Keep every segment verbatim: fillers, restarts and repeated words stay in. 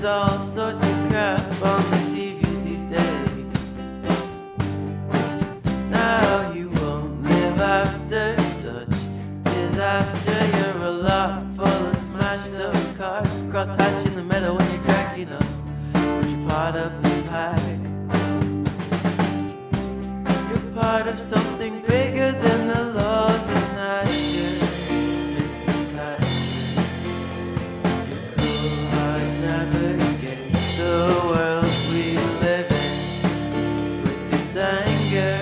There's all sorts of crap on the T V these days. Now you won't live after such disaster. You're a lot full of smashed up cars, crosshatch in the meadow when you're cracking up, but you're part of the pack. You're part of something bigger than the laws of nature. Missus Thatcher, your cool heart navigates the world we live in with its anger.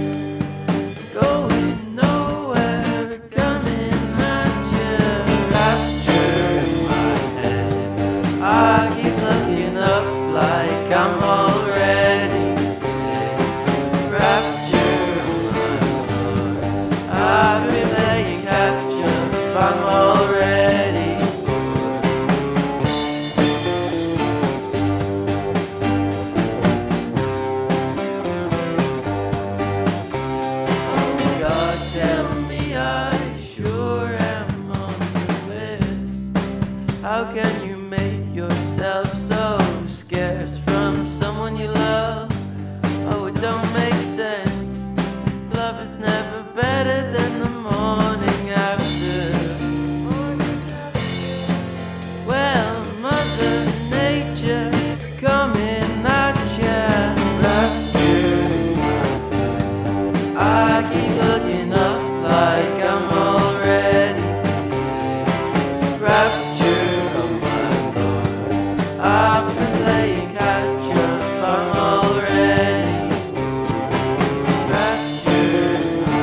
Going nowhere, coming at you. Rapture in my head, I keep looking up like I'm already dead. Rapture, my lord, I've been playing catch up, I'm already bored. Oh God, tell me I sure am on the list. How can you make yourself so scarce from someone you love? Oh, it don't make sense. Love is never better than the morning after. Well, Mother Nature coming at ya. Rapture, I keep looking up like I'm already dead. Rapture, oh my lord, I've been playing catch up, I'm already rapture.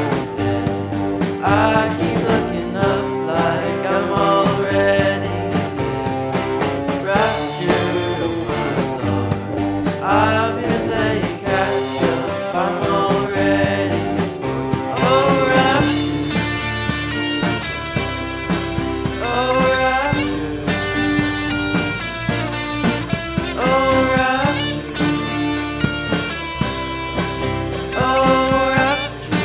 I keep looking up like I'm already dead. Rapture, oh my lord, I've been playing catch up, I'm already oh rapture, oh rapture, oh rapture, oh rapture.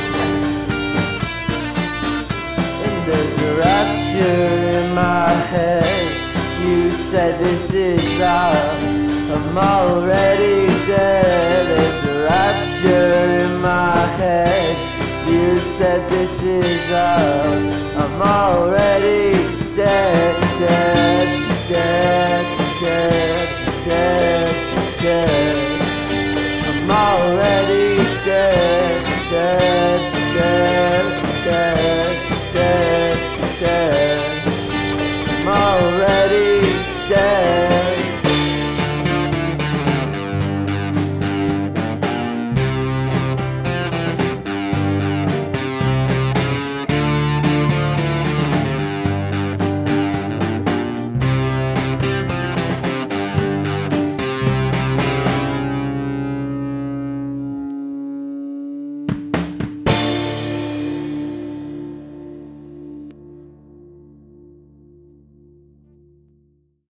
And there's a rapture in my head. You said this is all, I'm already dead. There's a rapture in my head. You said this is all, I'm already dead, dead, dead, dead.